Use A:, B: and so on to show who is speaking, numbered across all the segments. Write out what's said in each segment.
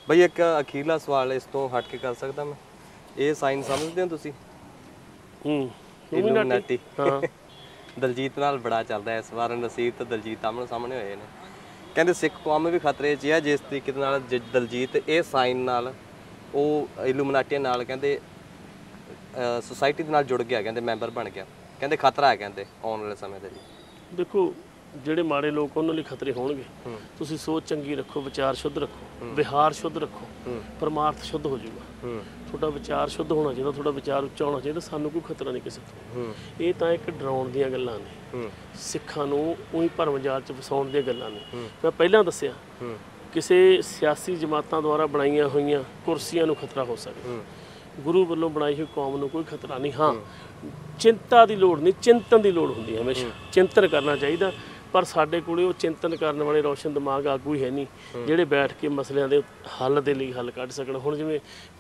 A: ਬਈ ਇੱਕ ਅਖੀਰਲਾ ਸਵਾਲ ਇਸ ਤੋਂ ਹਟ ਕੇ ਕਰ ਸਕਦਾ ਮੈਂ? ਇਹ ਸਾਈਨ ਸਮਝਦੇ ਹੋ ਤੁਸੀਂ? ਇਲੂਮੀਨਾਟੀ। ਹਾਂ। ਦਲਜੀਤ ਨਾਲ ਬੜਾ ਚੱਲਦਾ ਇਸ ਵਾਰ, ਨਸੀਬ ਤੇ ਦਲਜੀਤ ਆਮਣੇ ਸਾਹਮਣੇ ਹੋਏ ਨੇ। ਕਹਿੰਦੇ ਸਿੱਖ ਕੌਮ ਵੀ ਖਤਰੇ 'ਚ ਹੈ ਜਿਸ ਤਰੀਕੇ ਨਾਲ ਦਲਜੀਤ ਇਹ ਸਾਈਨ ਨਾਲ ਉਹ ਇਲੂਮੀਨਾਟੀ ਨਾਲ ਕਹਿੰਦੇ ਸੁਸਾਇਟੀ ਦੇ ਨਾਲ ਜੁੜ ਗਿਆ, ਕਹਿੰਦੇ ਮੈਂਬਰ ਬਣ ਗਿਆ, ਕਹਿੰਦੇ ਖਤਰਾ ਹੈ ਕਹਿੰਦੇ ਆਉਣ ਵਾਲੇ ਸਮੇਂ ਦੇ ਲਈ।
B: ਦੇਖੋ ਜਿਹੜੇ ਮਾੜੇ ਲੋਕ ਉਹਨਾਂ ਲਈ ਖਤਰੇ ਹੋਣਗੇ। ਤੁਸੀਂ ਸੋਚ ਚੰਗੀ ਰੱਖੋ, ਵਿਚਾਰ ਸ਼ੁੱਧ ਰੱਖੋ, ਵਿਹਾਰ ਸ਼ੁੱਧ ਰੱਖੋ, ਪਰਮਾਰਥ ਸ਼ੁੱਧ ਹੋ ਜਾਊਗਾ। ਤੁਹਾਡਾ ਵਿਚਾਰ ਸ਼ੁੱਧ ਹੋਣਾ ਚਾਹੀਦਾ, ਤੁਹਾਡਾ ਵਿਚਾਰ ਉੱਚਾ ਹੋਣਾ ਚਾਹੀਦਾ। ਸਾਨੂੰ ਕੋਈ ਖਤਰਾ ਨਹੀਂ ਕਿਸੇ ਤੋਂ। ਇਹ ਤਾਂ ਇੱਕ ਡਰਾਉਣ ਦੀਆਂ ਗੱਲਾਂ ਨੇ, ਸਿੱਖਾਂ ਨੂੰ ਉਹੀ ਭਰਮ ਜਾਲ 'ਚ ਫਸਾਉਣ ਦੀਆਂ ਗੱਲਾਂ ਨੇ। ਮੈਂ ਪਹਿਲਾਂ ਦੱਸਿਆ ਕਿਸੇ ਸਿਆਸੀ ਜਮਾਤਾਂ ਦੁਆਰਾ ਬਣਾਈਆਂ ਹੋਈਆਂ ਕੁਰਸੀਆਂ ਨੂੰ ਖਤਰਾ ਹੋ ਸਕਦਾ, ਗੁਰੂ ਵੱਲੋਂ ਬਣਾਈ ਹੋਈ ਕੌਮ ਨੂੰ ਕੋਈ ਖਤਰਾ ਨਹੀਂ। ਹਾਂ, ਚਿੰਤਾ ਦੀ ਲੋੜ ਨਹੀਂ, ਚਿੰਤਨ ਦੀ ਲੋੜ ਹੁੰਦੀ ਹੈ। ਹਮੇਸ਼ਾ ਚਿੰਤਨ ਕਰਨਾ ਚਾਹੀਦਾ, ਪਰ ਸਾਡੇ ਕੋਲੇ ਉਹ ਚਿੰਤਨ ਕਰਨ ਵਾਲੇ ਰੋਸ਼ਨ ਦਿਮਾਗ ਆਗੂ ਹੀ ਹੈ ਨਹੀਂ ਜਿਹੜੇ ਬੈਠ ਕੇ ਮਸਲਿਆਂ ਦੇ ਹੱਲ ਦੇ ਲਈ ਹੱਲ ਕੱਢ ਸਕਣ। ਹੁਣ ਜਿਵੇਂ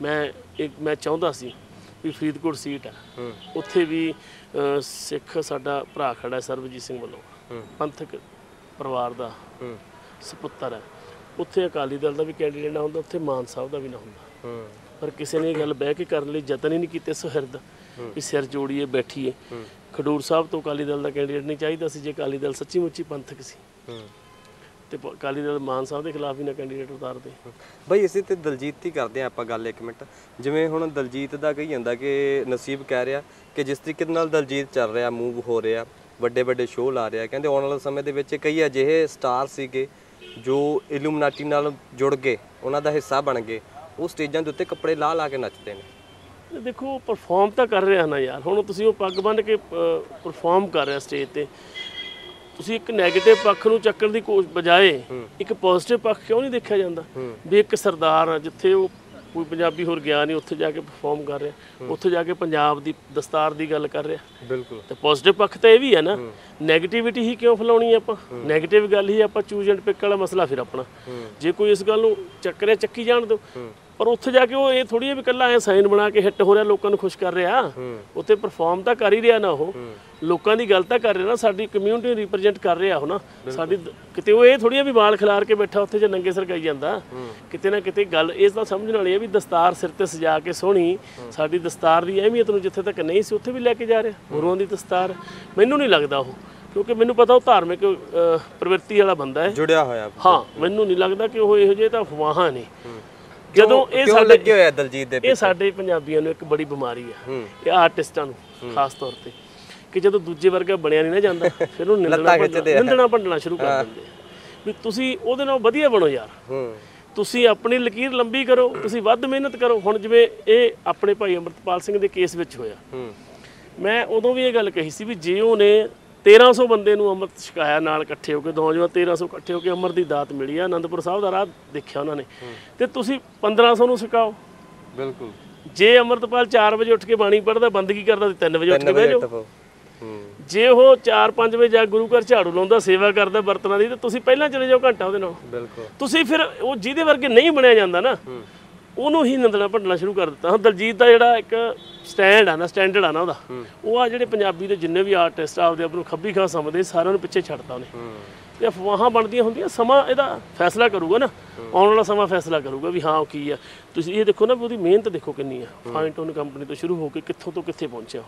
B: ਮੈਂ ਚਾਹੁੰਦਾ ਸੀ ਵੀ ਫਰੀਦਕੋਟ ਸੀਟ ਆ, ਉੱਥੇ ਵੀ ਸਿੱਖ ਸਾਡਾ ਭਰਾ ਖੜਾ ਸਰਬਜੀਤ ਸਿੰਘ ਵੱਲੋਂ, ਪੰਥਕ ਪਰਿਵਾਰ ਦਾ ਸਪੁੱਤਰ ਹੈ। ਉੱਥੇ ਅਕਾਲੀ ਦਲ ਦਾ ਵੀ ਕੈਂਡੀਡੇਟ ਨਾ ਹੁੰਦਾ, ਉੱਥੇ ਮਾਨ ਸਾਹਿਬ ਦਾ ਵੀ ਨਾ ਹੁੰਦਾ, ਪਰ ਕਿਸੇ ਨੇ ਇਹ ਗੱਲ ਬਹਿ ਕੇ ਕਰਨ ਲਈ ਯਤਨ ਹੀ ਨਹੀਂ ਕੀਤੇ ਸੁਹਿਰਦ ਵੀ ਸਿਰ ਜੋੜੀਏ ਬੈਠੀਏ। ਖਡੂਰ ਸਾਹਿਬ ਤੋਂ ਅਕਾਲੀ ਦਲ ਦਾ ਕੈਂਡੀਡੇਟ ਨਹੀਂ ਚਾਹੀਦਾ ਸੀ ਜੇ ਅਕਾਲੀ ਦਲ ਸੱਚੀ ਮੁੱਚੀ ਪੰਥਕ ਸੀ, ਤੇ ਅਕਾਲੀ ਦਲ ਮਾਨ ਸਾਹਿਬ ਦੇ ਖਿਲਾਫ ਹੀ ਨਾ ਕੈਂਡੀਡੇਟ ਉਤਾਰਦੇ।
A: ਬਈ ਅਸੀਂ ਤੇ ਦਲਜੀਤ ਦੀ ਕਰਦੇ ਹਾਂ ਆਪਾਂ ਗੱਲ 1 ਮਿੰਟ। ਜਿਵੇਂ ਹੁਣ ਦਲਜੀਤ ਦਾ ਕਹੀ ਜਾਂਦਾ ਕਿ ਨਸੀਬ ਕਹਿ ਰਿਹਾ ਕਿ ਜਿਸ ਤਰੀਕੇ ਨਾਲ ਦਲਜੀਤ ਚੱਲ ਰਿਹਾ, ਮੂਵ ਹੋ ਰਿਹਾ, ਵੱਡੇ ਵੱਡੇ ਸ਼ੋਅ ਲਾ ਰਿਹਾ, ਕਹਿੰਦੇ ਆਉਣ ਵਾਲੇ ਸਮੇਂ ਦੇ ਵਿੱਚ ਕਈ ਅਜਿਹੇ ਸਟਾਰ ਸੀਗੇ ਜੋ ਇਲੂਮੀਨਾਟੀ ਨਾਲ ਜੁੜ ਗਏ, ਉਹਨਾਂ ਦਾ ਹਿੱਸਾ ਬਣ ਗਏ, ਉਹ ਸਟੇਜਾਂ ਦੇ ਉੱਤੇ ਕੱਪੜੇ ਲਾ ਲਾ ਕੇ ਨੱਚਦੇ ਨੇ।
B: ਦੇਖੋ ਪਰਫਾਰਮ ਤਾਂ ਕਰ ਰਿਹਾ ਨਾ ਯਾਰ, ਹੁਣ ਤੁਸੀਂ ਉਹ ਪੱਗ ਬੰਨ੍ਹ ਕੇ ਪਰਫਾਰਮ ਕਰ ਰਿਹਾ ਸਟੇਜ ਤੇ, ਤੁਸੀਂ ਇੱਕ ਨੈਗੇਟਿਵ ਪੱਖ ਨੂੰ ਚੱਕਣ ਦੀ ਬਜਾਏ ਇੱਕ ਪੋਜ਼ਿਟਿਵ ਪੱਖ ਕਿਉਂ ਨਹੀਂ ਦੇਖਿਆ ਜਾਂਦਾ ਵੀ ਇੱਕ ਸਰਦਾਰ ਆ ਜਿੱਥੇ ਉਹ ਕੋਈ ਪੰਜਾਬੀ ਹੋਰ ਗਿਆ ਨਹੀਂ, ਉੱਥੇ ਜਾ ਕੇ ਪਰਫਾਰਮ ਕਰ ਰਿਹਾ, ਉੱਥੇ ਜਾ ਕੇ ਪੰਜਾਬ ਦੀ ਦਸਤਾਰ ਦੀ ਗੱਲ ਕਰ ਰਿਹਾ। ਬਿਲਕੁਲ। ਤੇ ਪੋਜ਼ਿਟਿਵ ਪੱਖ ਤਾਂ ਇਹ ਵੀ ਹੈ ਨਾ, ਨੈਗੇਟਿਵਿਟੀ ਹੀ ਕਿਉਂ ਫੈਲਾਉਣੀ ਆਪਾਂ? ਨੈਗੇਟਿਵ ਗੱਲ ਹੀ ਆਪਾਂ ਚੂਜ਼ ਐਂਡ ਪਿਕ ਵਾਲਾ ਮਸਲਾ ਫਿਰ ਆਪਣਾ। ਜੇ ਕੋਈ ਇਸ ਗੱਲ ਨੂੰ ਚੱਕ ਰਿਹਾ ਚੱਕੀ ਜਾਣ ਦਿਓ, ਪਰ ਉੱਥੇ ਜਾ ਕੇ ਉਹ ਇਹ ਥੋੜੀ ਹੈ ਵੀ ਇਕੱਲਾ ਐ ਸਾਈਨ ਬਣਾ ਕੇ ਹਿੱਟ ਹੋ ਰਿਹਾ, ਲੋਕਾਂ ਨੂੰ ਖੁਸ਼ ਕਰ ਰਿਹਾ। ਉੱਥੇ ਪਰਫਾਰਮ ਤਾਂ ਕਰ ਹੀ ਰਿਹਾ ਨਾ, ਉਹ ਲੋਕਾਂ ਦੀ ਗੱਲ ਤਾਂ ਕਰ ਰਿਹਾ ਨਾ, ਸਾਡੀ ਕਮਿਊਨਿਟੀ ਨੂੰ ਰਿਪਰੈਜ਼ੈਂਟ ਕਰ ਰਿਹਾ ਉਹ ਨਾ ਸਾਡੀ। ਕਿਤੇ ਉਹ ਇਹ ਥੋੜੀ ਹੈ ਵੀ ਵਾਲ ਖਿਲਾਰ ਕੇ ਬੈਠਾ ਉੱਥੇ ਜਾਂ ਨੰਗੇ ਸਿਰ ਗਾਈ ਜਾਂਦਾ। ਕਿਤੇ ਨਾ ਕਿਤੇ ਗੱਲ ਇਸ ਦਾ ਸਮਝਣ ਵਾਲੀ ਹੈ ਵੀ ਦਸਤਾਰ ਸਿਰ ਤੇ ਸਜਾ ਕੇ ਸੋਹਣੀ, ਸਾਡੀ ਦਸਤਾਰ ਦੀ ਅਹਿਮੀਅਤ ਨੂੰ ਜਿੱਥੇ ਤੱਕ ਨਹੀਂ ਸੀ ਉੱਥੇ ਵੀ ਲੈ ਕੇ ਜਾ ਰਿਹਾ ਗੁਰੂਆਂ ਦੀ ਦਸਤਾਰ। ਮੈਨੂੰ ਨਹੀਂ ਲੱਗਦਾ ਉਹ, ਕਿਉਂਕਿ ਮੈਨੂੰ ਪਤਾ ਉਹ ਧਾਰਮਿਕ ਪ੍ਰਵਿਰਤੀ ਵਾਲਾ ਬੰਦਾ ਹੈ, ਜੁੜਿਆ ਹੋਇਆ। ਹਾਂ, ਮੈਨੂੰ ਨਹੀਂ ਲੱਗਦਾ ਕਿ ਉਹ ਇਹੋ ਜਿਹੇ ਤਾਂ ਅਫਵਾਹਾਂ ਨੇ। ਜਦੋਂ ਇਹ ਸਾਡੇ ਲੱਗੇ ਹੋਇਆ ਦਲਜੀਤ ਦੇ, ਇਹ ਸਾਡੇ ਪੰਜਾਬੀਆਂ ਨੂੰ ਇੱਕ ਬੜੀ ਬਿਮਾਰੀ ਆ, ਇਹ ਆਰਟਿਸਟਾਂ ਨੂੰ ਖਾਸ ਤੌਰ ਤੇ, ਕਿ ਜਦੋਂ ਦੂਜੇ ਵਰਗਾ ਬਣਿਆ ਨਹੀਂ ਨਾ ਜਾਂਦਾ ਫਿਰ ਉਹ ਨਿੰਦਣਾ ਭੰਡਣਾ ਸ਼ੁਰੂ ਕਰ ਦਿੰਦੇ ਆ ਵੀ ਤੁਸੀਂ ਉਹਦੇ ਨਾਲ ਵਧੀਆ ਬਣੋ ਯਾਰ, ਤੁਸੀਂ ਆਪਣੀ ਲਕੀਰ ਲੰਬੀ ਕਰੋ, ਤੁਸੀਂ ਵੱਧ ਮਿਹਨਤ ਕਰੋ। ਹੁਣ ਜਿਵੇਂ ਇਹ ਆਪਣੇ ਭਾਈ ਅੰਮ੍ਰਿਤਪਾਲ ਸਿੰਘ ਦੇ ਕੇਸ ਵਿੱਚ ਹੋਇਆ, ਮੈਂ ਉਦੋਂ ਵੀ ਇਹ ਗੱਲ ਕਹੀ ਸੀ ਵੀ ਜੇ ਉਹਨੇ 1300 ਬੰਦੇ ਨੂੰ ਅੰਮ੍ਰਿਤ ਛਕਾਇਆ ਨਾਲ ਇਕੱਠੇ ਹੋ ਕੇ, ਨੌਜਵਾਨ 1300 ਇਕੱਠੇ ਹੋ ਕੇ ਅੰਮ੍ਰਿਤ ਦੀ ਦਾਤ ਮਿਲੀ ਆ, ਆਨੰਦਪੁਰ ਸਾਹਿਬ ਦਾ ਰਾਹ ਦੇਖਿਆ ਉਹਨਾਂ ਨੇ, ਤੇ ਤੁਸੀਂ 1500 ਨੂੰ ਛਕਾਓ। ਬਿਲਕੁਲ। ਜੇ ਅੰਮ੍ਰਿਤਪਾਲ 4 ਵਜੇ ਉੱਠ ਕੇ ਬਾਣੀ ਪੜ੍ਹਦਾ, ਬੰਦਗੀ ਕਰਦਾ, 3 ਵਜੇ ਉੱਠ ਕੇ ਬਹਿ ਜਾਓ। ਜੇ ਉਹ 4-5 ਵਜੇ ਜਾ ਗੁਰੂ ਘਰ ਝਾੜੂ ਲਾਉਂਦਾ, ਸੇਵਾ ਕਰਦਾ ਬਰਤਨਾਂ ਦੀ, ਤੇ ਤੁਸੀਂ ਪਹਿਲਾਂ ਚਲੇ ਜਾਓ ਘੰਟਾ ਉਹਦੇ ਨਾਲ। ਬਿਲਕੁਲ। ਤੁਸੀਂ ਫਿਰ ਉਹ ਜਿਹਦੇ ਵਰਗੇ ਨਹੀਂ ਬਣਿਆ ਜਾਂਦਾ ਨਾ, ਉਹਨੂੰ ਹੀ ਨਿੰਦਣਾ ਭੰਡਣਾ ਸ਼ੁਰੂ ਕਰ ਦਿੱਤਾ। ਹੁਣ ਦਲਜੀਤ ਦਾ ਜਿਹੜਾ ਇੱਕ ਸਟੈਂਡ ਆ ਨਾ, ਸਟੈਂਡਰਡ ਆ ਨਾ ਉਹਦਾ, ਉਹ ਆ ਜਿਹੜੇ ਪੰਜਾਬੀ ਦੇ ਜਿੰਨੇ ਵੀ ਆਰਟਿਸਟ ਆਪਦੇ ਆਪ ਨੂੰ ਖੱਬੀ ਖਾਂ ਸਮਝਦੇ, ਸਾਰਿਆਂ ਨੂੰ ਪਿੱਛੇ ਛੱਡਤਾ ਉਹਨੇ। ਤੇ ਅਫਵਾਹਾਂ ਬਣਦੀਆਂ ਹੁੰਦੀਆਂ, ਸਮਾਂ ਇਹਦਾ ਫੈਸਲਾ ਕਰੂਗਾ ਨਾ, ਆਉਣ ਵਾਲਾ ਸਮਾਂ ਫੈਸਲਾ ਕਰੂਗਾ ਵੀ ਹਾਂ ਉਹ ਕੀ ਆ। ਤੁਸੀਂ ਇਹ ਦੇਖੋ ਨਾ ਵੀ ਉਹਦੀ ਮਿਹਨਤ ਦੇਖੋ ਕਿੰਨੀ ਆ, ਫਾਈਨ ਟੋਨ ਕੰਪਨੀ ਤੋਂ ਸ਼ੁਰੂ ਹੋ ਕੇ ਕਿੱਥੋਂ ਤੋਂ ਕਿੱਥੇ ਪਹੁੰਚਿਆ।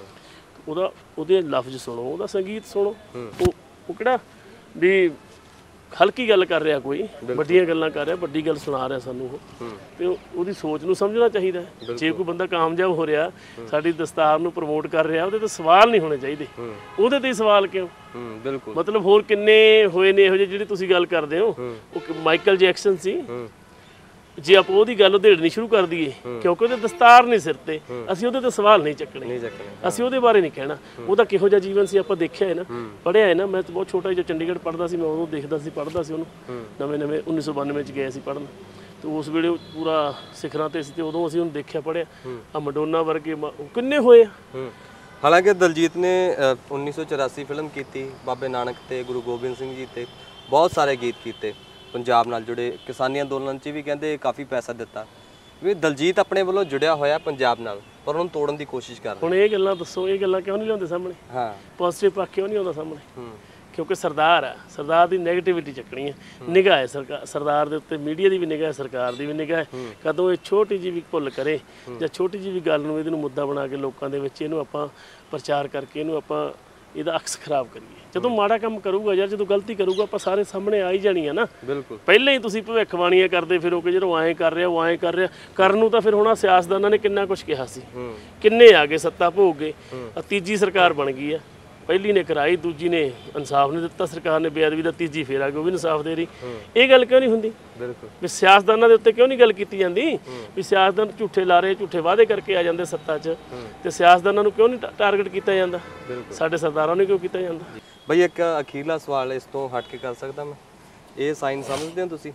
B: ਉਹਦੇ ਲਫ਼ਜ਼ ਸੁਣੋ, ਉਹਦਾ ਸੰਗੀਤ ਸੁਣੋ, ਉਹ ਕਿਹੜਾ ਵੀ ਹਲਕੀ ਗੱਲ ਕਰ ਰਿਹਾ, ਕੋਈ ਵੱਡੀਆਂ ਗੱਲਾਂ ਕਰ ਰਿਹਾ, ਵੱਡੀ ਗੱਲ ਸੁਣਾ ਰਿਹਾ ਸਾਨੂੰ ਉਹ। ਤੇ ਉਹਦੀ ਸੋਚ ਨੂੰ ਸਮਝਣਾ ਚਾਹੀਦਾ। ਜੇ ਕੋਈ ਬੰਦਾ ਕਾਮਯਾਬ ਹੋ ਰਿਹਾ, ਸਾਡੀ ਦਸਤਾਰ ਨੂੰ ਪ੍ਰਮੋਟ ਕਰ ਰਿਹਾ, ਉਹਦੇ ਤੇ ਸਵਾਲ ਨਹੀਂ ਹੋਣੇ ਚਾਹੀਦੇ। ਉਹਦੇ ਤੇ ਸਵਾਲ ਕਿਉਂ? ਬਿਲਕੁਲ। ਮਤਲਬ ਹੋਰ ਕਿੰਨੇ ਹੋਏ ਨੇ ਇਹੋ ਜਿਹੇ ਜਿਹੜੀ ਤੁਸੀਂ ਗੱਲ ਕਰਦੇ ਹੋ। ਉਹ ਮਾਈਕਲ ਜੈਕਸਨ ਸੀ, ਜੇ ਆਪਾਂ ਉਹਦੀ ਗੱਲ ਉਧੇੜਨੀ ਸ਼ੁਰੂ ਕਰ ਦਈਏ, ਕਿਉਂਕਿ ਉਹਦੇ ਦਸਤਾਰ ਨਹੀਂ ਸਿਰ ਤੇ, ਅਸੀਂ ਉਹਦੇ ਤੇ ਸਵਾਲ ਨਹੀਂ ਚੱਕਣੇ, ਅਸੀਂ ਉਹਦੇ ਬਾਰੇ ਨਹੀਂ ਕਹਿਣਾ। ਉਹਦਾ ਕਿਹੋ ਜਿਹਾ ਜੀਵਨ ਸੀ ਆਪਾਂ ਦੇਖਿਆ ਹੈ ਨਾ, ਪੜ੍ਹਿਆ ਹੈ ਨਾ। ਮੈਂ ਤਾਂ ਬਹੁਤ ਛੋਟਾ ਜਿਹਾ ਚੰਡੀਗੜ੍ਹ ਪੜ੍ਹਦਾ ਸੀ, ਮੈਂ ਉਦੋਂ ਦੇਖਦਾ ਸੀ, ਪੜ੍ਹਦਾ ਸੀ ਉਹਨੂੰ, ਨਵੇਂ 1992 'ਚ ਗਏ ਸੀ ਪੜ੍ਹਨ, ਤੇ ਉਸ ਵੇਲੇ ਉਹ ਪੂਰਾ ਸਿਖਰਾਂ ਤੇ ਸੀ, ਤੇ ਉਦੋਂ ਅਸੀਂ ਉਹਨੂੰ ਦੇਖਿਆ, ਪੜ੍ਹਿਆ। ਆ ਮੈਡੋਨਾ ਵਰਗੇ ਕਿੰਨੇ ਹੋਏ ਆ।
A: ਹਾਲਾਂਕਿ ਦਲਜੀਤ ਨੇ 1984 ਫਿਲਮ ਕੀਤੀ, ਬਾਬੇ ਨਾਨਕ ਤੇ ਗੁਰੂ ਗੋਬਿੰਦ ਸਿੰਘ ਜੀ ਤੇ ਬਹੁਤ ਸਾਰੇ ਗੀਤ ਕੀਤੇ, ਪੰਜਾਬ ਨਾਲ ਜੁੜੇ, ਕਿਸਾਨੀ ਅੰਦੋਲਨ 'ਚ ਵੀ ਕਹਿੰਦੇ ਕਾਫੀ ਪੈਸਾ ਦਿੱਤਾ। ਵੀ ਦਲਜੀਤ ਆਪਣੇ ਵੱਲੋਂ ਜੁੜਿਆ ਹੋਇਆ ਪੰਜਾਬ ਨਾਲ, ਪਰ ਉਹਨੂੰ ਤੋੜਨ ਦੀ ਕੋਸ਼ਿਸ਼ ਕਰ ਰਿਹਾ।
B: ਹੁਣ ਇਹ ਗੱਲਾਂ ਦੱਸੋ, ਇਹ ਗੱਲਾਂ ਕਿਉਂ ਨਹੀਂ ਲਿਆਉਂਦੇ ਸਾਹਮਣੇ? ਹਾਂ, ਪੋਜ਼ਿਟਿਵ ਪੱਖ ਕਿਉਂ ਨਹੀਂ ਆਉਂਦਾ ਸਾਹਮਣੇ? ਕਿਉਂਕਿ ਸਰਦਾਰ ਆ, ਸਰਦਾਰ ਦੀ ਨੈਗੇਟਿਵਿਟੀ ਚੱਕਣੀ ਹੈ, ਨਿਗਾਹ ਹੈ ਸਰਦਾਰ ਦੇ ਉੱਤੇ, ਮੀਡੀਆ ਦੀ ਵੀ ਨਿਗਾਹ ਹੈ, ਸਰਕਾਰ ਦੀ ਵੀ ਨਿਗਾਹ ਹੈ। ਕਦੋਂ ਇਹ ਛੋਟੀ ਜਿਹੀ ਵੀ ਭੁੱਲ ਕਰੇ ਜਾਂ ਛੋਟੀ ਜਿਹੀ ਵੀ ਗੱਲ ਨੂੰ ਇਹਨੂੰ ਮੁੱਦਾ ਬਣਾ ਕੇ ਲੋਕਾਂ ਦੇ ਵਿੱਚ ਇਹਨੂੰ ਆਪਾਂ ਪ੍ਰਚਾਰ ਕਰਕੇ ਇਹਨੂੰ ਆਪਾਂ ਇਹਦਾ ਅਕਸ ਖਰਾਬ ਕਰੀਏ। ਜਦੋਂ ਮਾੜਾ ਕੰਮ ਕਰੂਗਾ ਯਾਰ, ਜਦੋਂ ਗਲਤੀ ਕਰੂਗਾ ਆਪਾਂ ਸਾਰੇ ਸਾਹਮਣੇ ਆ ਹੀ ਜਾਣੀ ਆ ਨਾ।
A: ਬਿਲਕੁਲ
B: ਪਹਿਲਾਂ ਹੀ ਤੁਸੀਂ ਭਵਿੱਖਬਾਣੀਆਂ ਕਰਦੇ ਫਿਰੋਗੇ ਜਦੋਂ ਐਂ ਕਰ ਰਿਹਾ ਉਹ ਐਂ ਕਰ ਰਿਹਾ, ਕਰਨ ਨੂੰ ਤਾਂ ਫਿਰ ਹੁਣ ਸਿਆਸਤਦਾਨਾਂ ਨੇ ਕਿੰਨਾ ਕੁਝ ਕਿਹਾ ਸੀ, ਕਿੰਨੇ ਆ ਗਏ ਸੱਤਾ ਭੋਗ ਗਏ। ਤੀਜੀ ਸਰਕਾਰ ਬਣ ਗਈ ਆ, ਪਹਿਲੀ ਨੇ ਕਰਾਈ, ਦੂਜੀ ਨੇ ਇਨਸਾਫ ਨਹੀਂ ਦਿੱਤਾ ਸਰਕਾਰ ਨੇ ਬੇਅਦਬੀ ਦਾ, ਤੀਜੀ ਫੇਰ ਆ ਗਈ ਉਹ ਵੀ ਇਨਸਾਫ ਦੇ ਰਹੀ। ਇਹ ਗੱਲ ਕਿਉਂ ਨਹੀਂ ਹੁੰਦੀ?
A: ਬਿਲਕੁਲ
B: ਵੀ ਸਿਆਸਤਦਾਨਾਂ ਦੇ ਉੱਤੇ ਕਿਉਂ ਨਹੀਂ ਗੱਲ ਕੀਤੀ ਜਾਂਦੀ ਵੀ ਸਿਆਸਤਦਾਨ ਝੂਠੇ ਲਾਰੇ ਝੂਠੇ ਵਾਅਦੇ ਕਰਕੇ ਆ ਜਾਂਦੇ ਸੱਤਾ 'ਚ, ਤੇ ਸਿਆਸਤਦਾਨਾਂ ਨੂੰ ਕਿਉਂ ਨਹੀਂ ਟਾਰਗੇਟ ਕੀਤਾ ਜਾਂਦਾ? ਸਾਡੇ ਸਰਦਾਰਾਂ ਨੂੰ ਕਿਉਂ ਕੀਤਾ ਜਾਂਦਾ?
A: ਬਈ ਇੱਕ ਅਖੀਰਲਾ ਸਵਾਲ ਇਸ ਤੋਂ ਹਟ ਕੇ ਕਰ ਸਕਦਾ ਮੈਂ, ਇਹ ਸਾਈਨ ਸਮਝਦੇ ਹੋ ਤੁਸੀਂ?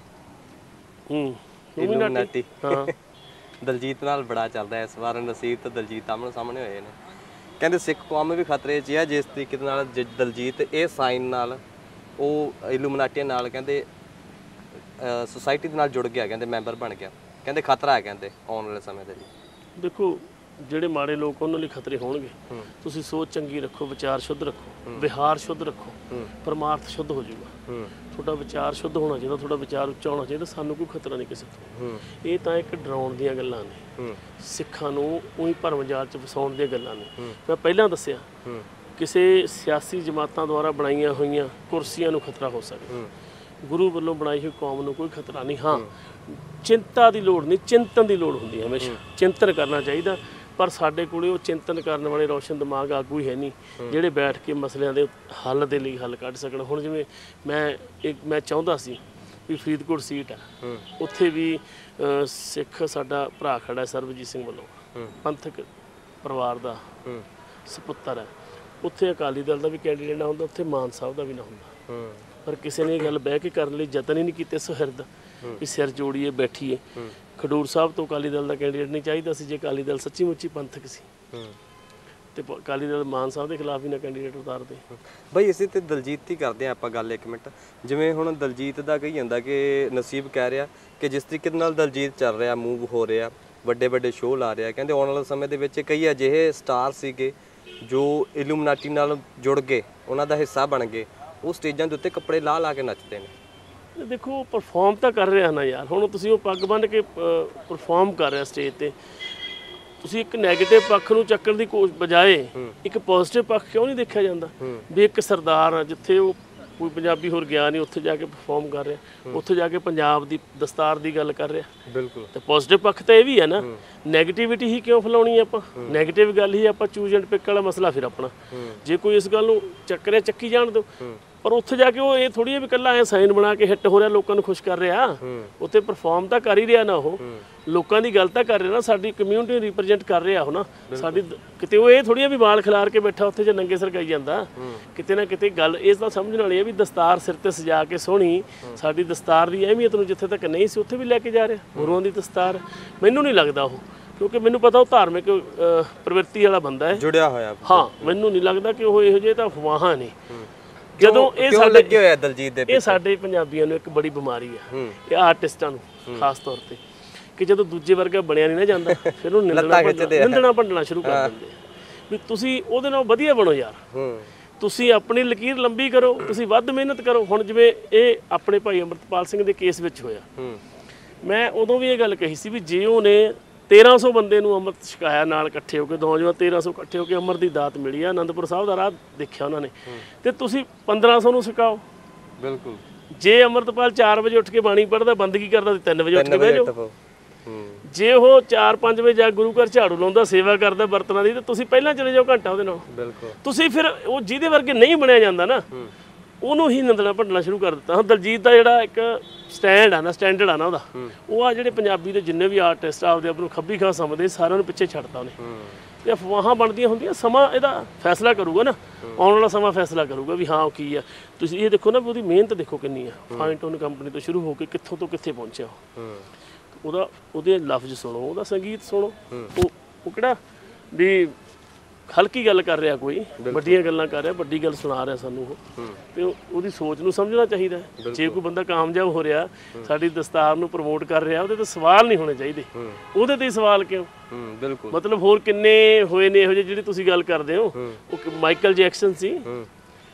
A: ਇਲੂਮੀਨਾਟੀ।
B: ਹਾਂ
A: ਦਲਜੀਤ ਨਾਲ ਬੜਾ ਚੱਲਦਾ ਇਸ ਵਾਰ, ਨਸੀਬ ਤੇ ਦਲਜੀਤ ਆਮਣੇ ਸਾਹਮਣੇ ਹੋਏ ਨੇ। ਕਹਿੰਦੇ ਸਿੱਖ ਕੌਮ ਵੀ ਖਤਰੇ 'ਚ ਆ ਜਿਸ ਤਰੀਕੇ ਨਾਲ ਦਲਜੀਤ ਇਹ ਸਾਈਨ ਨਾਲ ਉਹ ਇਲੂਮੀਨਾਟੀ ਨਾਲ ਕਹਿੰਦੇ ਸੁਸਾਇਟੀ ਦੇ ਨਾਲ ਜੁੜ ਗਿਆ, ਕਹਿੰਦੇ ਮੈਂਬਰ ਬਣ ਗਿਆ, ਕਹਿੰਦੇ ਖਤਰਾ ਹੈ ਕਹਿੰਦੇ ਆਉਣ ਵਾਲੇ ਸਮੇਂ ਦੇ ਲਈ।
B: ਦੇਖੋ ਜਿਹੜੇ ਮਾੜੇ ਲੋਕ ਉਹਨਾਂ ਲਈ ਖਤਰੇ ਹੋਣਗੇ, ਤੁਸੀਂ ਸੋਚ ਚੰਗੀ ਰੱਖੋ, ਵਿਚਾਰ ਸ਼ੁੱਧ ਰੱਖੋ, ਵਿਹਾਰ ਸ਼ੁੱਧ ਰੱਖੋ, ਪਰਮਾਰਥ ਸ਼ੁੱਧ ਹੋ ਜਾਊਗਾ। ਤੁਹਾਡਾ ਵਿਚਾਰ ਸ਼ੁੱਧ ਹੋਣਾ ਚਾਹੀਦਾ, ਤੁਹਾਡਾ ਵਿਚਾਰ ਉੱਚਾ ਹੋਣਾ ਚਾਹੀਦਾ, ਸਾਨੂੰ ਕੋਈ ਖਤਰਾ ਨਹੀਂ ਕਿਸੇ ਤੋਂ। ਇਹ ਤਾਂ ਇੱਕ ਡਰਾਉਣ ਦੀਆਂ ਗੱਲਾਂ ਨੇ, ਸਿੱਖਾਂ ਨੂੰ ਉਹੀ ਭਰਮ ਜਾਲ 'ਚ ਫਸਾਉਣ ਦੀਆਂ ਗੱਲਾਂ ਨੇ। ਮੈਂ ਪਹਿਲਾਂ ਦੱਸਿਆ ਕਿਸੇ ਸਿਆਸੀ ਜਮਾਤਾਂ ਦੁਆਰਾ ਬਣਾਈਆਂ ਹੋਈਆਂ ਕੁਰਸੀਆਂ ਨੂੰ ਖਤਰਾ ਹੋ ਸਕਦਾ, ਗੁਰੂ ਵੱਲੋਂ ਬਣਾਈ ਹੋਈ ਕੌਮ ਨੂੰ ਕੋਈ ਖਤਰਾ ਨਹੀਂ। ਹਾਂ, ਚਿੰਤਾ ਦੀ ਲੋੜ ਨਹੀਂ, ਚਿੰਤਨ ਦੀ ਲੋੜ ਹੁੰਦੀ ਹੈ ਹਮੇਸ਼ਾ, ਚਿੰਤਨ ਕਰਨਾ ਚਾਹੀਦਾ। ਪਰ ਸਾਡੇ ਕੋਲੇ ਉਹ ਚਿੰਤਨ ਕਰਨ ਵਾਲੇ ਰੌਸ਼ਨ ਦਿਮਾਗ ਆਗੂ ਹੀ ਹੈ ਨਹੀਂ ਜਿਹੜੇ ਬੈਠ ਕੇ ਮਸਲਿਆਂ ਦੇ ਹੱਲ ਦੇ ਲਈ ਹੱਲ ਕੱਢ ਸਕਣ। ਹੁਣ ਜਿਵੇਂ ਮੈਂ ਚਾਹੁੰਦਾ ਸੀ ਵੀ ਫਰੀਦਕੋਟ ਸੀਟ ਆ, ਉੱਥੇ ਵੀ ਸਿੱਖ ਸਾਡਾ ਭਰਾ ਖੜਾ ਸਰਬਜੀਤ ਸਿੰਘ ਵੱਲੋਂ, ਪੰਥਕ ਪਰਿਵਾਰ ਦਾ ਸਪੁੱਤਰ ਹੈ, ਉੱਥੇ ਅਕਾਲੀ ਦਲ ਦਾ ਵੀ ਕੈਂਡੀਡੇਟ ਨਾ ਹੁੰਦਾ, ਉੱਥੇ ਮਾਨ ਸਾਹਿਬ ਦਾ ਵੀ ਨਾ ਹੁੰਦਾ। ਪਰ ਕਿਸੇ ਨੇ ਇਹ ਗੱਲ ਬਹਿ ਕੇ ਕਰਨ ਲਈ ਯਤਨ ਹੀ ਨਹੀਂ ਕੀਤੇ ਸੁਹਿਰਦ ਵੀ ਸਿਰ ਜੋੜੀਏ ਬੈਠੀਏ। ਖਡੂਰ ਸਾਹਿਬ ਤੋਂ ਅਕਾਲੀ ਦਲ ਦਾ ਕੈਂਡੀਡੇਟ ਨਹੀਂ ਚਾਹੀਦਾ ਸੀ ਜੇ ਅਕਾਲੀ ਦਲ ਸੱਚੀ ਮੁੱਚੀ ਪੰਥਕ ਸੀ, ਤੇ ਅਕਾਲੀ ਦਲ ਮਾਨ ਸਾਹਿਬ ਦੇ ਖਿਲਾਫ ਹੀ ਨਾ ਕੈਂਡੀਡੇਟ ਉਤਾਰਦੇ।
A: ਬਈ ਇਸੇ ਤੇ ਦਲਜੀਤ ਦੀ ਕਰਦੇ ਆ ਆਪਾਂ ਗੱਲ ਇੱਕ ਮਿੰਟ। ਜਿਵੇਂ ਹੁਣ ਦਲਜੀਤ ਦਾ ਕਹੀ ਜਾਂਦਾ ਕਿ ਨਸੀਬ ਕਹਿ ਰਿਹਾ ਕਿ ਜਿਸ ਤਰੀਕੇ ਨਾਲ ਦਲਜੀਤ ਚੱਲ ਰਿਹਾ, ਮੂਵ ਹੋ ਰਿਹਾ, ਵੱਡੇ ਵੱਡੇ ਸ਼ੋਅ ਲਾ ਰਿਹਾ, ਕਹਿੰਦੇ ਆਉਣ ਵਾਲੇ ਸਮੇਂ ਦੇ ਵਿੱਚ ਕਈ ਅਜਿਹੇ ਸਟਾਰ ਸੀਗੇ ਜੋ ਇਲੂਮੀਨਾਟੀ ਨਾਲ ਜੁੜ ਗਏ, ਉਹਨਾਂ ਦਾ ਹਿੱਸਾ ਬਣ ਗਏ, ਉਹ ਸਟੇਜਾਂ ਦੇ ਉੱਤੇ ਕੱਪੜੇ ਲਾ ਕੇ ਨੱਚਦੇ ਨੇ।
B: ਦੇਖੋ ਪਰਫਾਰਮ ਤਾਂ ਕਰ ਰਿਹਾ ਨਾ ਯਾਰ, ਹੁਣ ਤੁਸੀਂ ਉਹ ਪੱਗ ਬੰਨ੍ਹ ਕੇ ਪਰਫਾਰਮ ਕਰ ਰਿਹਾ ਸਟੇਜ ਤੇ, ਤੁਸੀਂ ਇੱਕ ਨੈਗੇਟਿਵ ਪੱਖ ਨੂੰ ਚੱਕਣ ਦੀ ਬਜਾਏ ਇੱਕ ਪੋਜ਼ਿਟਿਵ ਪੱਖ ਕਿਉਂ ਨਹੀਂ ਦੇਖਿਆ ਜਾਂਦਾ ਵੀ ਇੱਕ ਸਰਦਾਰ ਆ ਜਿੱਥੇ ਉਹ ਕੋਈ ਪੰਜਾਬੀ ਹੋਰ ਗਿਆ ਨਹੀਂ, ਉੱਥੇ ਜਾ ਕੇ ਪਰਫਾਰਮ ਕਰ ਰਿਹਾ, ਉੱਥੇ ਜਾ ਕੇ ਪੰਜਾਬ ਦੀ ਦਸਤਾਰ ਦੀ ਗੱਲ ਕਰ ਰਿਹਾ।
A: ਬਿਲਕੁਲ,
B: ਤੇ ਪੋਜ਼ਿਟਿਵ ਪੱਖ ਤਾਂ ਇਹ ਵੀ ਹੈ ਨਾ, ਨੈਗੇਟਿਵਿਟੀ ਹੀ ਕਿਉਂ ਫੈਲਾਉਣੀ ਆਪਾਂ? ਨੈਗੇਟਿਵ ਗੱਲ ਹੀ ਆਪਾਂ ਚੂਜ਼ ਐਂਡ ਪਿਕ ਵਾਲਾ ਮਸਲਾ ਫਿਰ ਆਪਣਾ। ਜੇ ਕੋਈ ਇਸ ਗੱਲ ਨੂੰ ਚੱਕ ਰਿਹਾ ਚੱਕੀ ਜਾਣ ਦਿਓ, ਪਰ ਉੱਥੇ ਜਾ ਕੇ ਉਹ ਇਹ ਥੋੜੀ ਵੀ ਇਕੱਲਾ ਐ ਸਾਈਨ ਬਣਾ ਕੇ ਹਿੱਟ ਹੋ ਰਿਹਾ, ਲੋਕਾਂ ਨੂੰ ਖੁਸ਼ ਕਰ ਰਿਹਾ, ਉੱਥੇ ਪਰਫਾਰਮ ਤਾਂ ਕਰ ਹੀ ਰਿਹਾ ਨਾ, ਉਹ ਲੋਕਾਂ ਦੀ ਗੱਲ ਤਾਂ ਕਰ ਰਿਹਾ ਨਾ, ਸਾਡੀ ਕਮਿਊਨਿਟੀ ਨੂੰ ਰਿਪਰੈਜ਼ੈਂਟ ਕਰ ਰਿਹਾ ਉਹ ਨਾ ਸਾਡੀ। ਕਿਤੇ ਉਹ ਇਹ ਥੋੜੀਆਂ ਵੀ ਵਾਲ ਖਿਲਾਰ ਕੇ ਬੈਠਾ ਉੱਥੇ ਜਾਂ ਨੰਗੇ ਸਿਰ ਗਾਈ ਜਾਂਦਾ, ਕਿਤੇ ਨਾ ਕਿਤੇ ਗੱਲ ਇਸ ਦਾ ਸਮਝਣ ਵਾਲੀ ਹੈ ਵੀ ਦਸਤਾਰ ਸਿਰ ਤੇ ਸਜਾ ਕੇ ਸੋਹਣੀ, ਸਾਡੀ ਦਸਤਾਰ ਦੀ ਅਹਿਮੀਅਤ ਨੂੰ ਜਿੱਥੇ ਤੱਕ ਨਹੀਂ ਸੀ ਉੱਥੇ ਵੀ ਲੈ ਕੇ ਜਾ ਰਿਹਾ। ਗੁਰੂਆਂ ਦੀ ਦਸਤਾਰ ਮੈਨੂੰ ਨਹੀਂ ਲੱਗਦਾ ਉਹ, ਕਿਉਂਕਿ ਮੈਨੂੰ ਪਤਾ ਉਹ ਧਾਰਮਿਕ ਪ੍ਰਵਿਰਤੀ ਵਾਲਾ ਬੰਦਾ ਹੈ, ਜੁੜਿਆ ਹੋਇਆ। ਹਾਂ, ਮੈਨੂੰ ਨਹੀਂ ਲੱਗਦਾ ਕਿ ਉਹ ਇਹੋ ਜਿਹੇ ਤਾਂ ਅਫਵਾਹਾਂ ਨੇ। ਜਦੋਂ ਇਹ ਸਾਡੇ ਲੱਗੇ ਹੋਇਆ ਦਲਜੀਤ ਦੇ, ਇਹ ਸਾਡੇ ਪੰਜਾਬੀਆਂ ਨੂੰ ਇੱਕ ਬੜੀ ਬਿਮਾਰੀ ਆ, ਇਹ ਆਰਟਿਸਟਾਂ ਨੂੰ ਖਾਸ ਤੌਰ ਤੇ, ਕਿ ਜਦੋਂ ਦੂਜੇ ਵਰਗਾ ਬਣਿਆ ਨਹੀਂ ਨਾ ਜਾਂਦਾ ਫਿਰ ਉਹ ਨਿੰਦਣਾ ਭੰਡਣਾ ਸ਼ੁਰੂ ਕਰ ਦਿੰਦੇ ਵੀ ਤੁਸੀਂ ਉਹਦੇ ਨਾਲ ਵਧੀਆ ਬਣੋ ਯਾਰ, ਤੁਸੀਂ ਆਪਣੀ ਲਕੀਰ ਲੰਬੀ ਕਰੋ, ਤੁਸੀਂ ਵੱਧ ਮਿਹਨਤ ਕਰੋ। ਹੁਣ ਜਿਵੇਂ ਇਹ ਆਪਣੇ ਭਾਈ ਅੰਮ੍ਰਿਤਪਾਲ ਸਿੰਘ ਦੇ ਕੇਸ ਵਿੱਚ ਹੋਇਆ, ਮੈਂ ਉਦੋਂ ਵੀ ਇਹ ਗੱਲ ਕਹੀ ਸੀ ਵੀ ਜੇ ਉਹਨੇ 1300 ਬੰਦੇ ਨੂੰ ਅੰਮ੍ਰਿਤ ਛਕਾਇਆ ਨਾਲ ਇਕੱਠੇ ਹੋ ਕੇ, ਨੌਜਵਾਨ 1300 ਇਕੱਠੇ ਹੋ ਕੇ ਅੰਮ੍ਰਿਤ ਦੀ ਦਾਤ ਮਿਲੀ ਆ, ਆਨੰਦਪੁਰ ਸਾਹਿਬ ਦਾ ਰਾਹ ਦੇਖਿਆ ਉਹਨਾਂ ਨੇ, ਤੇ ਤੁਸੀਂ 1500 ਨੂੰ ਛਕਾਓ। ਬਿਲਕੁਲ, ਜੇ ਅੰਮ੍ਰਿਤਪਾਲ 4 ਵਜੇ ਉੱਠ ਕੇ ਬਾਣੀ ਪੜ੍ਹਦਾ, ਬੰਦਗੀ ਕਰਦਾ, ਤੇ 3 ਵਜੇ ਉੱਠ ਕੇ ਬਹਿ ਜਾਓ। ਜੇ ਉਹ 4-5 ਵਜੇ ਜਾ ਗੁਰੂ ਘਰ ਝਾੜੂ ਲਾਉਂਦਾ, ਸੇਵਾ ਕਰਦਾ ਬਰਤਨਾਂ ਦੀ, ਤੇ ਤੁਸੀਂ ਪਹਿਲਾਂ ਚਲੇ ਜਾਓ ਘੰਟਾ ਉਹਦੇ ਨਾਲ। ਬਿਲਕੁਲ, ਤੁਸੀਂ ਫਿਰ ਉਹ ਜਿਹਦੇ ਵਰਗੇ ਨਹੀਂ ਬਣਿਆ ਜਾਂਦਾ ਨਾ, ਉਹਨੂੰ ਹੀ ਨਿੰਦਣਾ ਭੰਡਣਾ ਸ਼ੁਰੂ ਕਰ ਦਿੱਤਾ। ਦਲਜੀਤ ਦਾ ਜਿਹੜਾ ਇੱਕ ਸਟੈਂਡ ਆ ਨਾ, ਸਟੈਂਡਰਡ ਆ ਨਾ ਉਹਦਾ, ਉਹ ਆ ਜਿਹੜੇ ਪੰਜਾਬੀ ਦੇ ਜਿੰਨੇ ਵੀ ਆਰਟਿਸਟ ਆਪਦੇ ਆਪ ਨੂੰ ਖੱਬੀ ਖਾਂ ਸਮਝਦੇ, ਸਾਰਿਆਂ ਨੂੰ ਪਿੱਛੇ ਛੱਡਤਾ ਉਹਨੇ। ਤੇ ਅਫਵਾਹਾਂ ਬਣਦੀਆਂ ਹੁੰਦੀਆਂ, ਸਮਾਂ ਇਹਦਾ ਫੈਸਲਾ ਕਰੂਗਾ ਨਾ, ਆਉਣ ਵਾਲਾ ਸਮਾਂ ਫੈਸਲਾ ਕਰੂਗਾ ਵੀ ਹਾਂ ਉਹ ਕੀ ਆ। ਤੁਸੀਂ ਇਹ ਦੇਖੋ ਨਾ ਵੀ ਉਹਦੀ ਮਿਹਨਤ ਦੇਖੋ ਕਿੰਨੀ ਆ, ਫਾਈਨ ਟੋਨ ਕੰਪਨੀ ਤੋਂ ਸ਼ੁਰੂ ਹੋ ਕੇ ਕਿੱਥੋਂ ਤੋਂ ਕਿੱਥੇ ਪਹੁੰਚਿਆ। ਉਹਦੇ ਲਫ਼ਜ਼ ਸੁਣੋ, ਉਹਦਾ ਸੰਗੀਤ ਸੁਣੋ, ਉਹ ਕਿਹੜਾ ਵੀ ਹਲਕੀ ਗੱਲ ਕਰ ਰਿਹਾ, ਕੋਈ ਵੱਡੀਆਂ ਗੱਲਾਂ ਕਰ ਰਿਹਾ, ਵੱਡੀ ਗੱਲ ਸੁਣਾ ਰਿਹਾ ਸਾਨੂੰ ਉਹ। ਤੇ ਉਹਦੀ ਸੋਚ ਨੂੰ ਸਮਝਣਾ ਚਾਹੀਦਾ ਹੈ। ਜੇ ਕੋਈ ਬੰਦਾ ਕਾਮਯਾਬ ਹੋ ਰਿਹਾ, ਸਾਡੀ ਦਸਤਾਰ ਨੂੰ ਪ੍ਰਮੋਟ ਕਰ ਰਿਹਾ, ਉਹਦੇ ਤੇ ਸਵਾਲ ਨਹੀਂ ਹੋਣੇ ਚਾਹੀਦੇ। ਉਹਦੇ ਤੇ ਸਵਾਲ ਕਿਉਂ? ਬਿਲਕੁਲ, ਮਤਲਬ ਹੋਰ ਕਿੰਨੇ ਹੋਏ ਨੇ ਇਹੋ ਜਿਹੇ ਜਿਹੜੇ ਤੁਸੀਂ ਗੱਲ ਕਰਦੇ ਹੋ। ਉਹ ਮਾਈਕਲ ਜੈਕਸਨ ਸੀ,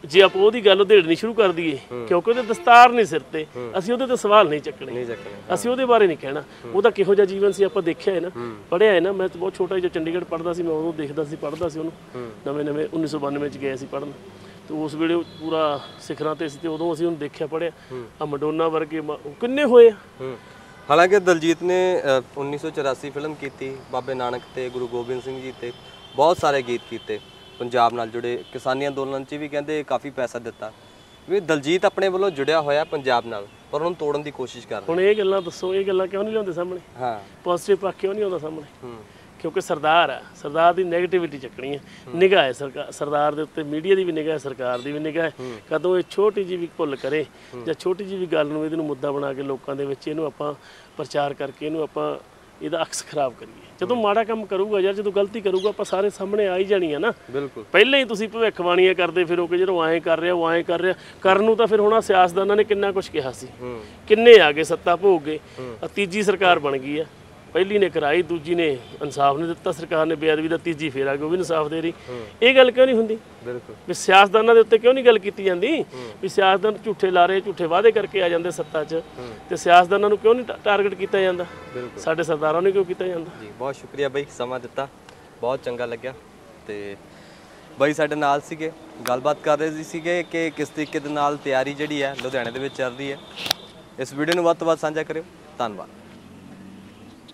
B: ਜੇ ਆਪਾਂ ਉਹਦੀ ਗੱਲ ਉਧੇੜਨੀ ਸ਼ੁਰੂ ਕਰ ਦਈਏ ਕਿਉਂਕਿ ਉਹਦੇ ਦਸਤਾਰ ਨਹੀਂ ਸਿਰ ਤੇ, ਅਸੀਂ ਉਹਦੇ ਤੇ ਸਵਾਲ ਨਹੀਂ ਚੱਕਣੇ, ਅਸੀਂ ਉਹਦੇ ਬਾਰੇ ਨਹੀਂ ਕਹਿਣਾ। ਉਹਦਾ ਕਿਹੋ ਜਿਹਾ ਜੀਵਨ ਸੀ ਆਪਾਂ ਦੇਖਿਆ ਹੈ ਨਾ, ਪੜ੍ਹਿਆ ਹੈ ਨਾ। ਮੈਂ ਤਾਂ ਬਹੁਤ ਛੋਟਾ ਜਿਹਾ ਚੰਡੀਗੜ੍ਹ ਪੜ੍ਹਦਾ ਸੀ, ਮੈਂ ਉਦੋਂ ਦੇਖਦਾ ਸੀ, ਪੜ੍ਹਦਾ ਸੀ ਉਹਨੂੰ, ਨਵੇਂ 1992 ਚ ਗਏ ਸੀ ਪੜ੍ਹਨ, ਤੇ ਉਸ ਵੇਲੇ ਉਹ ਪੂਰਾ ਸਿਖਰਾਂ ਤੇ ਸੀ, ਤੇ ਉਦੋਂ ਅਸੀਂ ਉਹਨੂੰ ਦੇਖਿਆ, ਪੜ੍ਹਿਆ। ਆ ਮੈਡੋਨਾ ਵਰਗੇ ਕਿੰਨੇ ਹੋਏ ਆ।
A: ਹਾਲਾਂਕਿ ਦਲਜੀਤ ਨੇ 1984 ਫਿਲਮ ਕੀਤੀ, ਬਾਬੇ ਨਾਨਕ ਤੇ ਗੁਰੂ ਗੋਬਿੰਦ ਸਿੰਘ ਜੀ ਤੇ ਬਹੁਤ ਸਾਰੇ ਗੀਤ ਕੀਤੇ, ਪੰਜਾਬ ਨਾਲ ਜੁੜੇ, ਕਿਸਾਨੀ ਅੰਦੋਲਨ 'ਚ ਵੀ ਕਹਿੰਦੇ ਕਾਫੀ ਪੈਸਾ ਦਿੱਤਾ। ਵੀ ਦਲਜੀਤ ਆਪਣੇ ਵੱਲੋਂ ਜੁੜਿਆ ਹੋਇਆ ਪੰਜਾਬ ਨਾਲ, ਪਰ ਉਹਨੂੰ ਤੋੜਨ ਦੀ ਕੋਸ਼ਿਸ਼ ਕਰ ਰਿਹਾ।
B: ਹੁਣ ਇਹ ਗੱਲਾਂ ਦੱਸੋ, ਇਹ ਗੱਲਾਂ ਕਿਉਂ ਨਹੀਂ ਲਿਆਉਂਦੇ ਸਾਹਮਣੇ?
A: ਹਾਂ,
B: ਪੋਜ਼ਿਟਿਵ ਪੱਖ ਕਿਉਂ ਨਹੀਂ ਆਉਂਦਾ ਸਾਹਮਣੇ? ਕਿਉਂਕਿ ਸਰਦਾਰ ਆ, ਸਰਦਾਰ ਦੀ ਨੈਗੇਟਿਵਿਟੀ ਚੱਕਣੀ ਹੈ, ਨਿਗਾਹ ਹੈ ਸਰਦਾਰ ਦੇ ਉੱਤੇ, ਮੀਡੀਆ ਦੀ ਵੀ ਨਿਗਾਹ ਹੈ, ਸਰਕਾਰ ਦੀ ਵੀ ਨਿਗਾਹ ਹੈ। ਕਦੋਂ ਇਹ ਛੋਟੀ ਜਿਹੀ ਵੀ ਭੁੱਲ ਕਰੇ ਜਾਂ ਛੋਟੀ ਜਿਹੀ ਵੀ ਗੱਲ ਨੂੰ ਇਹਨੂੰ ਮੁੱਦਾ ਬਣਾ ਕੇ ਲੋਕਾਂ ਦੇ ਵਿੱਚ ਇਹਨੂੰ ਆਪਾਂ ਪ੍ਰਚਾਰ ਕਰਕੇ ਇਹਨੂੰ ਆਪਾਂ ਇਹਦਾ ਅਕਸ ਖਰਾਬ ਕਰੀਏ। ਜਦੋਂ ਮਾੜਾ ਕੰਮ ਕਰੂਗਾ ਯਾਰ, ਜਦੋਂ ਗਲਤੀ ਕਰੂਗਾ, ਆਪਾਂ ਸਾਰੇ ਸਾਹਮਣੇ ਆ ਹੀ ਜਾਣੀ ਆ ਨਾ।
A: ਬਿਲਕੁਲ। ਪਹਿਲਾਂ
B: ਹੀ ਤੁਸੀਂ ਭਵਿੱਖਬਾਣੀਆਂ ਕਰਦੇ ਫਿਰੋ ਕਿ ਜਦੋਂ ਐਂ ਕਰ ਰਿਹਾ ਉਹ ਐਂ ਕਰ ਰਿਹਾ, ਕਰਨ ਨੂੰ ਤਾਂ ਫਿਰ ਹੁਣ ਸਿਆਸਤਦਾਨਾਂ ਨੇ ਕਿੰਨਾ ਕੁਝ ਕਿਹਾ ਸੀ, ਕਿੰਨੇ ਆ ਗਏ ਸੱਤਾ ਭੋਗ ਗਏ। ਤੀਜੀ ਸਰਕਾਰ ਬਣ ਗਈ ਆ, ਪਹਿਲੀ ਨੇ ਕਰਾਈ, ਦੂਜੀ ਨੇ ਇਨਸਾਫ ਨਹੀਂ ਦਿੱਤਾ, ਸਰਕਾਰ ਨੇ ਬੇਅਦਬੀ ਦਾ, ਤੀਜੀ ਫੇਰ ਆ ਗਈ ਉਹ ਵੀ ਇਨਸਾਫ ਦੇ ਰਹੀ। ਇਹ ਗੱਲ ਕਿਉਂ ਨਹੀਂ ਹੁੰਦੀ? ਬਿਲਕੁਲ। ਵੀ ਸਿਆਸਤਦਾਨਾਂ ਦੇ ਉੱਤੇ ਕਿਉਂ ਨਹੀਂ ਗੱਲ ਕੀਤੀ ਜਾਂਦੀ? ਵੀ ਸਿਆਸਤਦਾਨ ਝੂਠੇ ਲਾਰੇ, ਝੂਠੇ ਵਾਅਦੇ ਕਰਕੇ ਆ ਜਾਂਦੇ ਸੱਤਾ 'ਚ, ਤੇ ਸਿਆਸਤਦਾਨਾਂ ਨੂੰ ਕਿਉਂ ਨਹੀਂ ਟਾਰਗੇਟ ਕੀਤਾ ਜਾਂਦਾ? ਸਾਡੇ ਸਰਦਾਰਾਂ ਨੂੰ ਕਿਉਂ ਕੀਤਾ ਜਾਂਦਾ?
A: ਜੀ ਬਹੁਤ ਸ਼ੁਕਰੀਆ ਬਾਈ, ਸਮਾਂ ਦਿੱਤਾ, ਬਹੁਤ ਚੰਗਾ ਲੱਗਿਆ। ਤੇ ਬਾਈ ਸਾਡੇ ਨਾਲ ਸੀਗੇ, ਗੱਲਬਾਤ ਕਰ ਰਹੇ ਸੀਗੇ ਕਿ ਕਿਸ ਤਰੀਕੇ ਦੇ ਨਾਲ ਤਿਆਰੀ ਜਿਹੜੀ ਹੈ ਲੁਧਿਆਣੇ ਦੇ ਵਿੱਚ ਚੱਲ ਰਹੀ ਹੈ। ਇਸ ਵੀਡੀਓ ਨੂੰ ਵੱਧ ਤੋਂ ਵੱਧ ਸਾਂਝਾ ਕਰਿਓ। ਧੰਨਵਾਦ।